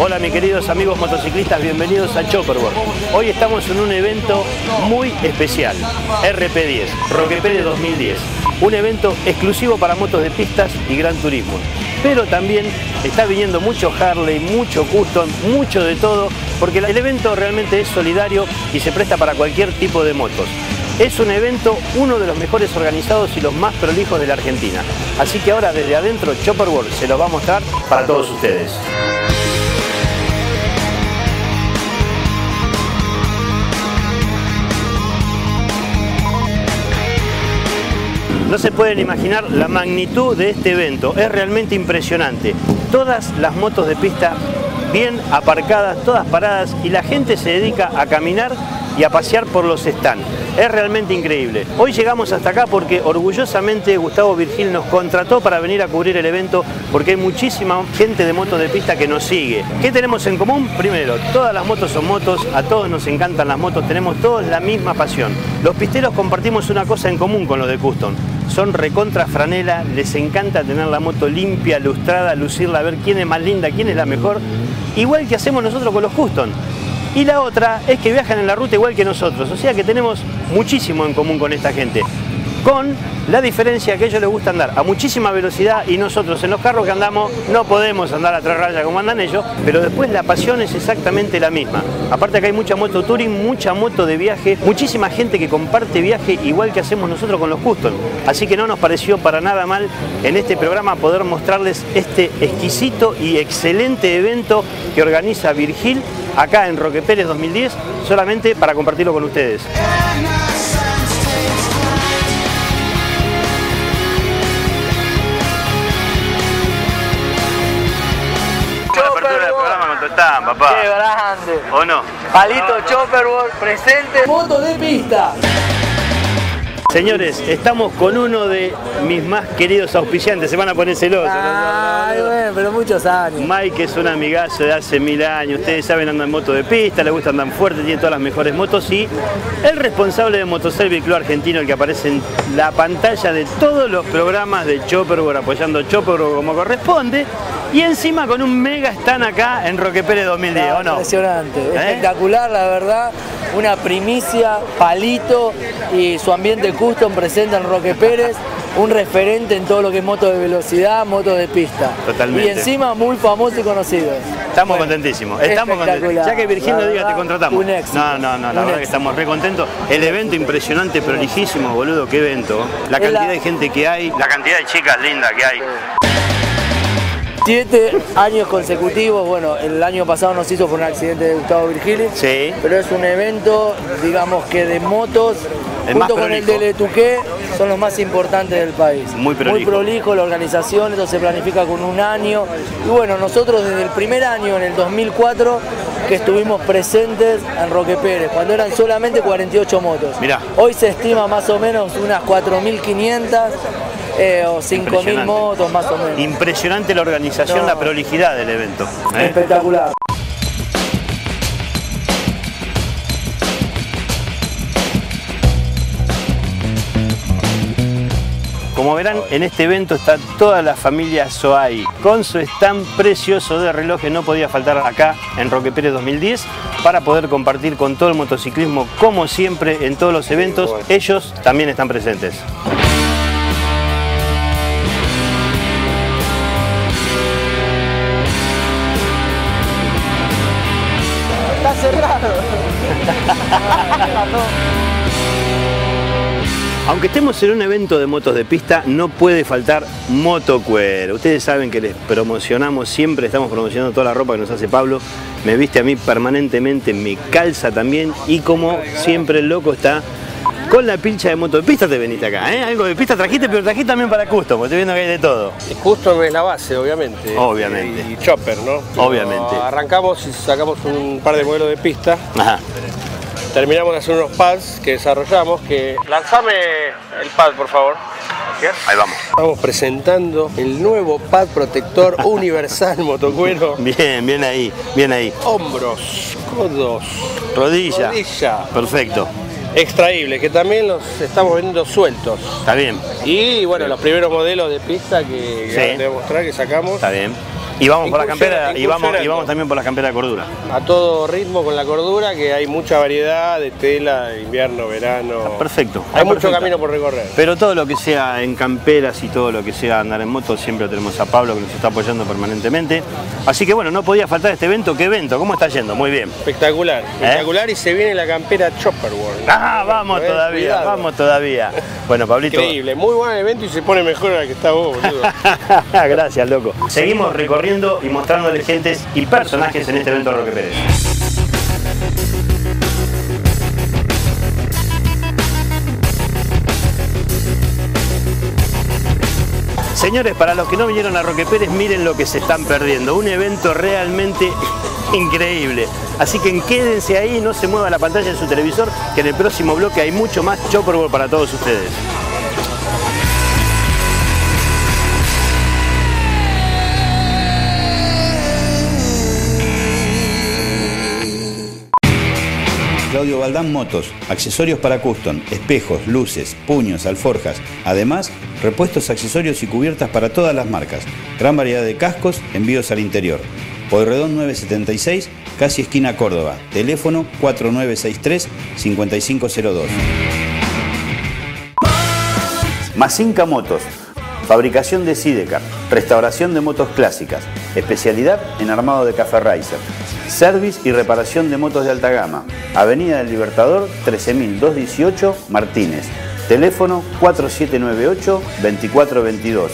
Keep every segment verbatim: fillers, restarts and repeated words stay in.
Hola mis queridos amigos motociclistas, bienvenidos a Chopper World. Hoy estamos en un evento muy especial, R P diez, Roquepérez dos mil diez. Un evento exclusivo para motos de pistas y gran turismo. Pero también está viniendo mucho Harley, mucho custom, mucho de todo, porque el evento realmente es solidario y se presta para cualquier tipo de motos. Es un evento, uno de los mejores organizados y los más prolijos de la Argentina. Así que ahora desde adentro Chopper World se los va a mostrar para todos ustedes. No se pueden imaginar la magnitud de este evento, es realmente impresionante. Todas las motos de pista bien aparcadas, todas paradas, y la gente se dedica a caminar y a pasear por los stands. Es realmente increíble. Hoy llegamos hasta acá porque orgullosamente Gustavo Virgil nos contrató para venir a cubrir el evento, porque hay muchísima gente de motos de pista que nos sigue. ¿Qué tenemos en común? Primero, todas las motos son motos, a todos nos encantan las motos, tenemos todos la misma pasión. Los pisteros compartimos una cosa en común con los de Custom. Son recontra franela, les encanta tener la moto limpia, lustrada, lucirla, ver quién es más linda, quién es la mejor, igual que hacemos nosotros con los Custom. Y la otra es que viajan en la ruta igual que nosotros, o sea que tenemos muchísimo en común con esta gente. Con la diferencia que a ellos les gusta andar a muchísima velocidad y nosotros en los carros que andamos no podemos andar a tres rayas como andan ellos, pero después la pasión es exactamente la misma. Aparte que hay mucha moto touring, mucha moto de viaje, muchísima gente que comparte viaje igual que hacemos nosotros con los Custom. Así que no nos pareció para nada mal en este programa poder mostrarles este exquisito y excelente evento que organiza Virgil acá en Roquepérez dos mil diez, solamente para compartirlo con ustedes. Están, papá. Qué grande. ¿O no? Palito Chopper World presente. Moto de pista. Señores, estamos con uno de mis más queridos auspiciantes. Se van a poner celosos. Ay, ¿no? Bueno, pero muchos años. Mike es un amigazo de hace mil años. Ustedes saben, anda en moto de pista, le gusta andar fuerte, tiene todas las mejores motos. Y el responsable de Motoservice Club Argentino, el que aparece en la pantalla de todos los programas de Chopper World, apoyando Chopper World como corresponde. Y encima con un mega stand acá en Roquepérez dos mil diez, no, ¿o no? Impresionante, ¿Eh? Espectacular, la verdad. Una primicia, Palito y su ambiente custom presenta en Roquepérez, un referente en todo lo que es moto de velocidad, moto de pista. Totalmente. Y encima muy famoso y conocido. Estamos bueno, contentísimos, estamos contentos. Ya que Virgil nos diga, te contratamos. Un éxito. No, no, no, la verdad éxito. que estamos re contentos. El evento impresionante, prolijísimo, boludo, qué evento. La cantidad la... de gente que hay, la cantidad de chicas lindas que hay. Siete años consecutivos, bueno, el año pasado nos hizo por un accidente de Gustavo Virgili, sí. Pero es un evento, digamos que de motos, el junto con el de Letuque, son los más importantes del país. Muy prolijo. Muy prolijo la organización, esto se planifica con un año. Y bueno, nosotros desde el primer año, en el dos mil cuatro, que estuvimos presentes en Roquepérez, cuando eran solamente cuarenta y ocho motos. Mirá. Hoy se estima más o menos unas cuatro mil quinientas. Eh, o cinco mil motos más o menos. Impresionante la organización, no. La prolijidad del evento. ¿eh? Espectacular. Como verán, en este evento está toda la familia Soay, con su stand precioso de relojes. No podía faltar acá en Roquepérez dos mil diez para poder compartir con todo el motociclismo, como siempre en todos los eventos. Ellos también están presentes. Está cerrado. Aunque estemos en un evento de motos de pista, no puede faltar Motocuero. Ustedes saben que les promocionamos siempre, estamos promocionando toda la ropa que nos hace Pablo. Me viste a mí permanentemente, me calza también, y como siempre el loco está con la pilcha de moto de pista. Te veniste acá, ¿eh? Algo de pista trajiste, pero trajiste también para Custom, porque estoy viendo que hay de todo. Custom es la base, obviamente. Obviamente. Y Chopper, ¿no? Obviamente. Pero arrancamos y sacamos un par de modelos de pista. Ajá. Terminamos de hacer unos pads que desarrollamos, que... Lanzame el pad, por favor. Ahí vamos. Estamos presentando el nuevo pad protector universal Motocuero. Bien, bien ahí, bien ahí. Hombros, codos, rodilla. rodilla. Perfecto. Extraíbles, que también los estamos vendiendo sueltos. Está bien. Y bueno, los primeros modelos de pista que, que sí. te voy a mostrar que sacamos. Está bien. Y vamos por la campera y vamos, y incursionando. vamos también por la campera de cordura. A todo ritmo con la cordura, que hay mucha variedad de tela, de invierno, verano. Perfecto. Hay mucho perfecto. camino por recorrer. Pero todo lo que sea en camperas y todo lo que sea andar en moto, siempre tenemos a Pablo que nos está apoyando permanentemente. Así que bueno, no podía faltar este evento. ¿Qué evento? ¿Cómo está yendo? Muy bien. Espectacular, espectacular y se viene la campera Chopper World. Ah, vamos Eh, todavía, cuidado. vamos todavía. Bueno, Pablito. Increíble, muy buen evento y se pone mejor a la que está vos, boludo. Gracias, loco. Seguimos recorriendo y mostrándole gentes y personajes en este evento de Roque Pérez. Señores, para los que no vinieron a Roque Pérez, miren lo que se están perdiendo. Un evento realmente increíble. Así que quédense ahí, no se mueva la pantalla de su televisor, que en el próximo bloque hay mucho más Chopper World para todos ustedes. Claudio Baldán Motos, accesorios para custom, espejos, luces, puños, alforjas. Además, repuestos, accesorios y cubiertas para todas las marcas. Gran variedad de cascos, envíos al interior. Pueyrredón nueve setenta y seis, casi esquina Córdoba. Teléfono cuatro nueve seis tres, cinco cinco cero dos. Masinca Motos. Fabricación de Sidecar, restauración de motos clásicas, especialidad en armado de Café Racer, service y reparación de motos de alta gama. Avenida del Libertador trece mil doscientos dieciocho, Martínez. Teléfono cuatro siete nueve ocho, dos cuatro dos dos.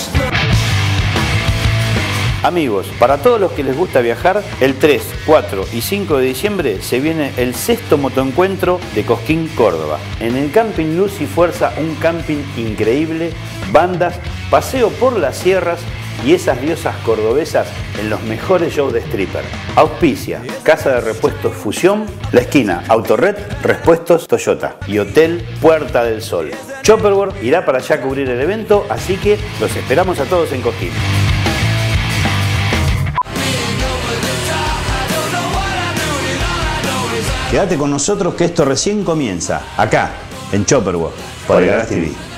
Amigos, para todos los que les gusta viajar, el tres, cuatro y cinco de diciembre se viene el sexto motoencuentro de Cosquín, Córdoba. En el Camping Luz y Fuerza, un camping increíble, bandas, paseo por las sierras y esas diosas cordobesas en los mejores shows de stripper. Auspicia, Casa de Repuestos Fusión, La Esquina, Autored, Repuestos Toyota y Hotel Puerta del Sol. Chopper World irá para allá a cubrir el evento, así que los esperamos a todos en Cosquín. Quédate con nosotros que esto recién comienza, acá, en Chopper World, por el Garage T V.